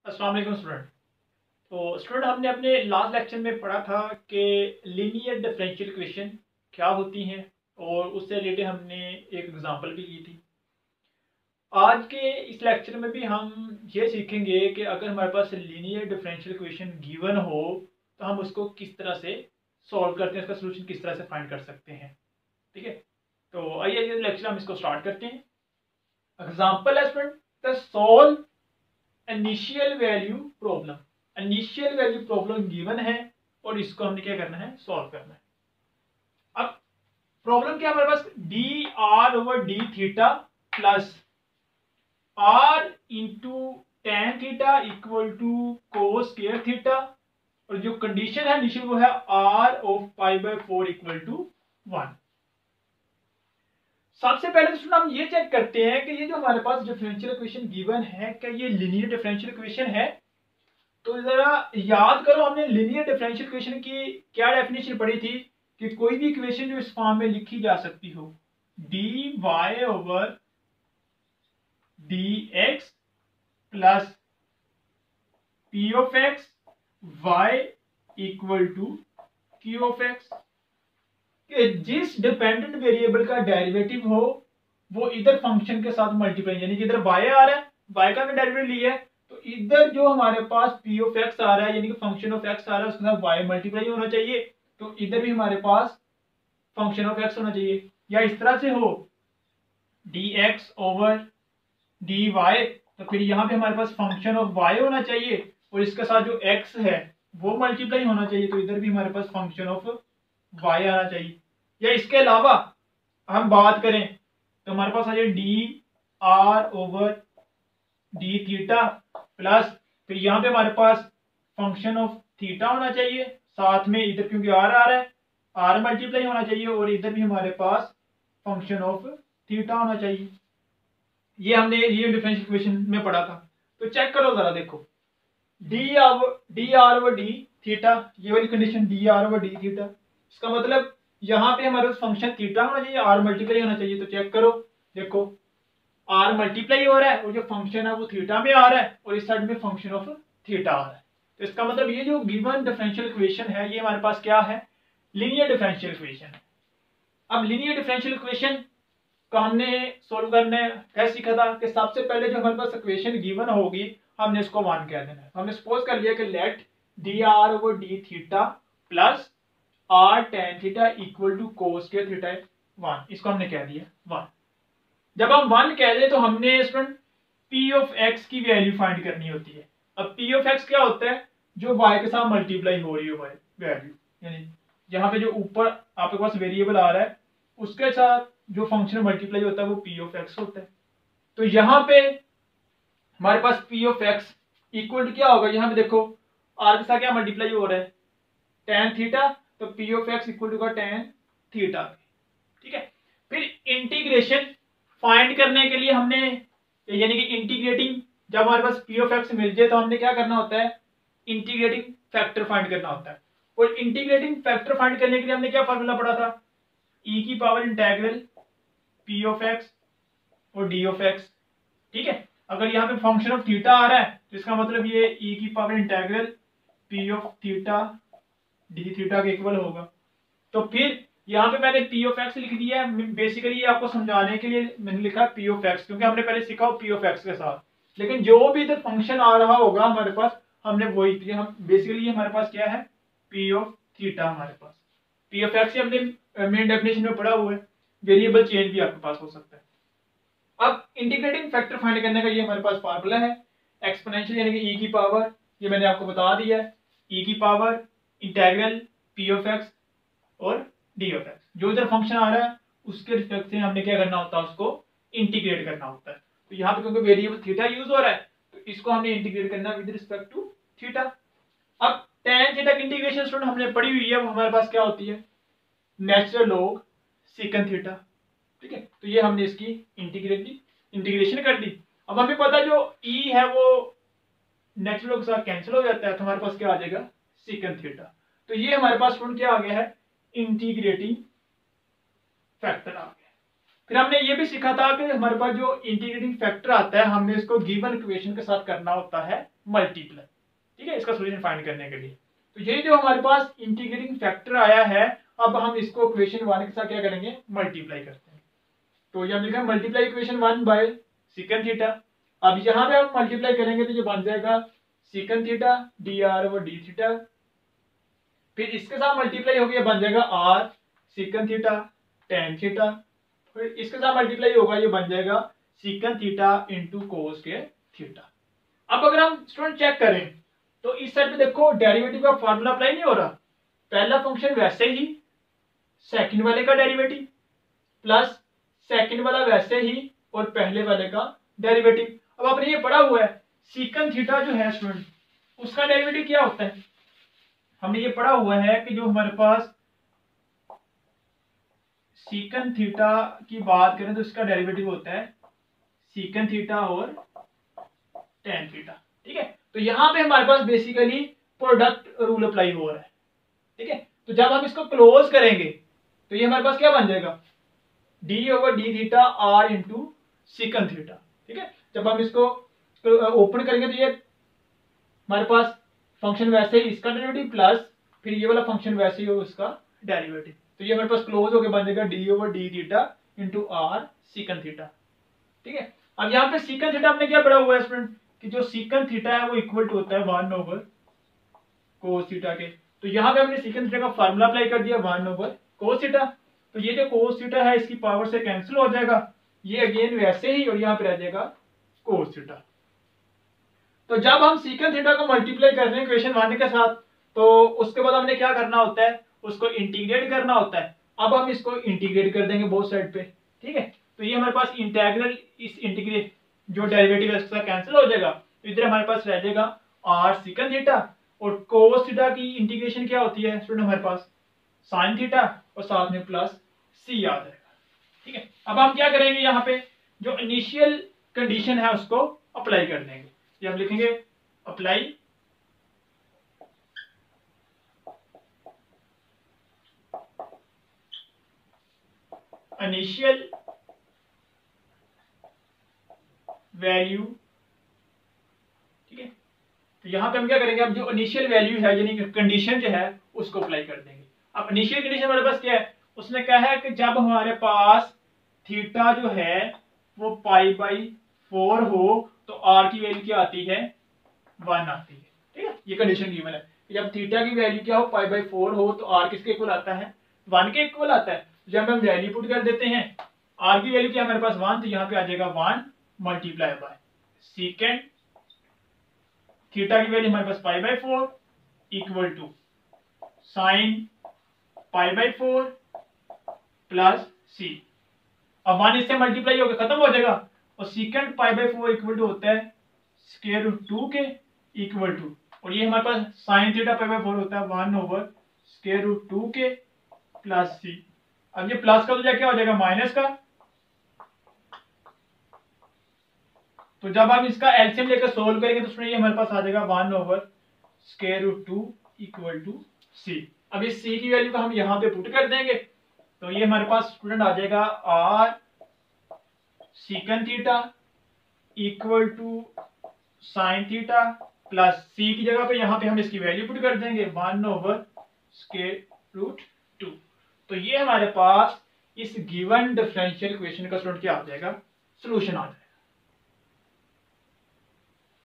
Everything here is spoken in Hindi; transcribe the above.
अस्सलाम वालेकुम स्टूडेंट। तो स्टूडेंट हमने अपने लास्ट लेक्चर में पढ़ा था कि लीनियर डिफरेंशियल इक्वेशन क्या होती हैं और उससे रिलेटेड हमने एक एग्जांपल भी की थी। आज के इस लेक्चर में भी हम ये सीखेंगे कि अगर हमारे पास लीनियर डिफरेंशियल इक्वेशन गिवन हो तो हम उसको किस तरह से सॉल्व करते हैं, उसका सोल्यूशन किस तरह से फाइंड कर सकते हैं। ठीक है, तो आइए ये लेक्चर हम इसको स्टार्ट करते हैं। एग्जांपल है student, the solve initial value problem. Initial value problem given है और इसको हमने क्या करना है, सॉल्व करना है। अब प्रॉब्लम क्या है हमारे पास, D R over D theta plus R into tan theta equal to cos square theta, और जो कंडीशन है इनिशियल वो है R of pi by four equal to one. सबसे पहले तो हम ये चेक करते हैं कि ये जो हमारे पास डिफरेंशियल इक्वेशन गिवन है क्या ये लीनियर डिफरेंशियल इक्वेशन है। तो जरा याद करो, हमने लीनियर डिफरेंशियल इक्वेशन की क्या डेफिनेशन पढ़ी थी कि कोई भी इक्वेशन जो इस फॉर्म में लिखी जा सकती हो, D Y over D X plus P of X Y equal to Q of X, कि जिस डिपेंडेंट वेरिएबल का डेरिवेटिव हो वो इधर फंक्शन के साथ मल्टीप्लाई, यानी कि इधर वाई आ रहा है, वाई का डेरिवेटिव लिया है तो इधर जो हमारे पास पी ऑफ एक्स आ रहा है यानी कि फंक्शन ऑफ एक्स आ रहा है उसके साथ वाई मल्टीप्लाई होना चाहिए, तो इधर भी हमारे पास फंक्शन ऑफ एक्स होना चाहिए। या इस तरह से हो D X over D Y, तो फिर यहाँ पे हमारे पास फंक्शन ऑफ वाई होना चाहिए और इसके साथ जो एक्स है वो मल्टीप्लाई होना चाहिए, तो इधर भी हमारे पास फंक्शन ऑफ वाई आना चाहिए। या इसके अलावा हम बात करें तो हमारे पास आ जाए D R over D theta plus, फिर यहाँ पे हमारे पास फंक्शन ऑफ थीटा होना चाहिए, साथ में इधर क्योंकि आर आ रहा है आर मल्टीप्लाई होना चाहिए और इधर भी हमारे पास फंक्शन ऑफ थीटा होना चाहिए। ये हमने ये डिफरेंशियल इक्वेशन में पढ़ा था। तो चेक करो जरा, देखो D R over D theta, ये वाली condition D R over D theta, इसका मतलब यहाँ पे हमारे पास फंक्शन थीटा होना चाहिए, आर मल्टीप्लाई होना चाहिए। तो चेक करो, देखो आर मल्टीप्लाई हो रहा है और जो फंक्शन है वो थीटा में आ रहा है और इस साइड में फंक्शन ऑफ थीटा आ रहा है। तो इसका मतलब ये जो गिवन डिफरेंशियल इक्वेशन है ये हमारे पास क्या है, लीनियर डिफरेंशियल इक्वेशन है। अब लीनियर डिफरेंशियल इक्वेशन को हमने सोल्व करने कैसे सीखा था कि सबसे पहले जो हमारे पास इक्वेशन गिवन होगी हमने इसको वन कह देना है। हमने सपोज कर लिया कि let D R over D theta plus R tan theta equal to cos square theta one, इसको हमने कह दिया वन। जब हम वन कह दें तो हमने स्टूडेंट पी ऑफ एक्स की वैल्यू फाइंड करनी होती है। अब पी ऑफ एक्स क्या होता है, जो वाई के साथ मल्टीप्लाई हो रही है वैल्यू, यानी यहाँ पे जो ऊपर आपके पास वेरिएबल आ रहा है उसके साथ जो फंक्शन मल्टीप्लाई होता है वो पी ऑफ एक्स होता है। तो यहाँ पे हमारे पास P of X equal to क्या होगा, यहाँ पे देखो आर के साथ क्या मल्टीप्लाई हो रहा है, टेन थीटा, तो P of X equal to का टेन थीटा। ठीक है, फिर इंटीग्रेशन फाइंड करने के लिए हमने यानी कि इंटीग्रेटिंग, जब हमारे पास पी ऑफ एक्स मिल जाए तो हमने क्या करना होता है, इंटीग्रेटिंग फैक्टर फाइंड करना होता है। और इंटीग्रेटिंग फैक्टर फाइंड करने के लिए हमने क्या फॉर्मूला पढ़ा था, ई की power integral P of X और डी ऑफ एक्स। ठीक है, अगर यहाँ पे फंक्शन ऑफ थीटा आ रहा है तो इसका मतलब ये ई की power integral P of theta D theta के इक्वल होगा। तो फिर यहाँ पे मैंने पी ऑफ एक्स लिख दिया है, बेसिकली ये आपको समझाने के लिए मैंने लिखा पी ऑफ एक्स क्योंकि हमने पहले सीखा पी ऑफ एक्स के साथ, लेकिन जो भी इधर फंक्शन आ रहा होगा हमारे पास हमने वही, हम बेसिकली हमारे पास क्या है पी ऑफ थीटा, हमारे पास पी ऑफ एक्स हमने मेन डेफिनेशन में पढ़ा हुआ है, वेरिएबल चेंज भी आपके पास हो सकता है। अब इंटीग्रेटिंग फैक्टर फाइंड करने का ये हमारे पास फार्मूला है एक्सपोनेंशियल यानी कि ई की पावर, ये मैंने आपको बता दिया है, ई की power integral P of X और डी ऑफ एक्स, जो इधर फंक्शन आ रहा है उसके रिस्पेक्ट से हमने क्या करना होता है, उसको इंटीग्रेट करना होता है। तो यहाँ पे क्योंकि वेरिएबल थीटा यूज हो रहा है तो इसको हमने इंटीग्रेट करना विद रिस्पेक्ट टू थीटा। अब टेन थीटा की इंटीग्रेशन स्टूडेंट हमने पढ़ी हुई है, वो हमारे पास क्या होती है, नेचुरल लॉग सेकंड थीटा। ठीक है, तो ये हमने इसकी इंटीग्रेशन कर दी। अब हमें पता है जो ई है वो नेचुरल लॉग के साथ कैंसिल हो जाता है, तो हमारे पास क्या आ जाएगा सेकंड थीटा। तो ये हमारे पास स्टूडेंट क्या आ गया है, इंटीग्रेटिंग फैक्टर आ गया। फिर हमने ये भी सीखा था कि हमारे पास जो इंटीग्रेटिंग फैक्टर आता है हमने इसको गिवन इक्वेशन के साथ करना होता है मल्टीप्लाई, ठीक है, इसका सोल्यूशन फाइंड करने के लिए। तो ये जो हमारे पास इंटीग्रेटिंग फैक्टर आया है, अब हम इसको इक्वेशन 1 के साथ क्या करेंगे, मल्टीप्लाई करते हैं। तो ये हम लिखा multiply equation 1 by secant theta. अब यहाँ पे हम मल्टीप्लाई करेंगे तो ये बन जाएगा secant theta D R over D theta, फिर इसके साथ मल्टीप्लाई हो गया बन जाएगा R secant theta tan theta, फिर इसके साथ मल्टीप्लाई होगा ये बन जाएगा सीकन थीटा इंटू कोस के थीटा। अब अगर हम स्टूडेंट चेक करें तो इस साइड पे देखो डेरिवेटिव का फार्मूला अप्लाई नहीं हो रहा, पहला फंक्शन वैसे ही, सेकंड वाले का डेरिवेटिव प्लस सेकंड वाला वैसे ही और पहले वाले का डेरिवेटिव। अब आपने ये पढ़ा हुआ है सीकन थीटा जो है स्टूडेंट उसका डेरिवेटिव क्या होता है, हमने ये पढ़ा हुआ है कि जो हमारे पास सीकन थीटा की बात करें तो इसका डेरिवेटिव होता है सीकन थीटा और टेन थीटा, ठीक है। तो यहाँ पे हमारे पास बेसिकली प्रोडक्ट रूल अप्लाई हो रहा है, ठीक है। तो जब हम इसको क्लोज करेंगे तो ये हमारे पास क्या बन जाएगा D over D theta R into secant theta, ठीक है। जब हम इसको ओपन करेंगे तो ये हमारे पास फंक्शन वैसे ही इसका डेरिवेटिव प्लस फिर ये वाला फंक्शन वैसे ही हो उसका डेरिवेटिव, तो ये हमारे पास क्लोज होकर बन जाएगा D over D theta into R secant theta, ठीक है। अब यहाँ पे सीकन थीटा हमने क्या पढ़ा हुआ है स्टूडेंट कि जो सीकन थीटा है वो इक्वल टू होता है 1 ओवर कोस थीटा के। तो यहाँ पे हमने सीकन थीटा का फार्मूला अप्लाई कर दिया 1 ओवर कोस थीटा, तो ये जो कोस थीटा है इसकी पावर से कैंसिल हो जाएगा, ये अगेन वैसे ही और यहाँ पे रह जाएगा कोस थीटा। तो जब हम सीकन थीटा को मल्टीप्लाई कर रहे हैं इक्वेशन 1 के साथ तो उसके बाद हमने क्या करना होता है उसको इंटीग्रेट करना होता है। अब हम इसको इंटीग्रेट कर देंगे बोथ साइड पे, ठीक है। तो ये हमारे पास इंटीग्रल इस इंटीग्रेट जो डेरिवेटिव है उसका कैंसिल हो जाएगा, तो इधर हमारे पास रह जाएगा आर सीकन थीटा और कोस थीटा की इंटीग्रेशन क्या होती है स्टूडेंट हमारे पास साइन थीटा और साथ में प्लस सी आ जाएगा, ठीक है। अब हम क्या करेंगे यहाँ पे जो इनिशियल कंडीशन है उसको अप्लाई कर देंगे, ये हम लिखेंगे अप्लाई इनिशियल वैल्यू, ठीक है। तो यहां पे हम क्या करेंगे अब जो इनिशियल वैल्यू है यानी कंडीशन जो है उसको अप्लाई कर देंगे। अब इनिशियल कंडीशन हमारे पास क्या है, उसने कहा है कि जब हमारे पास थीटा जो है वो पाई बाई 4 हो तो आर की वैल्यू क्या आती है 1 आती है, ठीक है। ये कंडीशन गिवन है जब थीटा की वैल्यू क्या हो पाई बाई 4 हो तो आर किसके इक्वल आता है 1 के इक्वल आता है। जब हम वैल्यू पुट कर देते हैं आर की वैल्यू क्या हमारे पास 1, तो यहाँ पे आ जाएगा 1 मल्टीप्लाई बाय सीकेंड थीटा की वैल्यू हमारे पास pi by 4 equal to sine pi by 4 plus C. अब 1 इससे मल्टीप्लाई होकर खत्म हो जाएगा और secant pi by 4 equal to होता है स्क्वायर रूट 2 के इक्वल टू, और ये हमारे पास साइन थीटा पाई बाई 4 होता है 1 ओवर स्क्वायर रूट 2 के प्लस सी। अब ये प्लस का तो क्या हो जाएगा माइनस का, तो जब हम इसका एलसीएम लेकर सोल्व करेंगे तो उसमें ये हमारे पास आ जाएगा 1 over square root 2 equal to C. अब इस सी की वैल्यू को हम यहाँ पे पुट कर देंगे तो ये हमारे पास स्टूडेंट आ जाएगा R secant theta equal to sine theta plus C की जगह पे यहाँ पे हम इसकी वैल्यू पुट कर देंगे 1 ओवर स्क्वायर रूट 2। तो ये हमारे पास इस गिवन डिफरेंशियल इक्वेशन का स्टूडेंट क्या आ जाएगा सोल्यूशन आ जाएगा।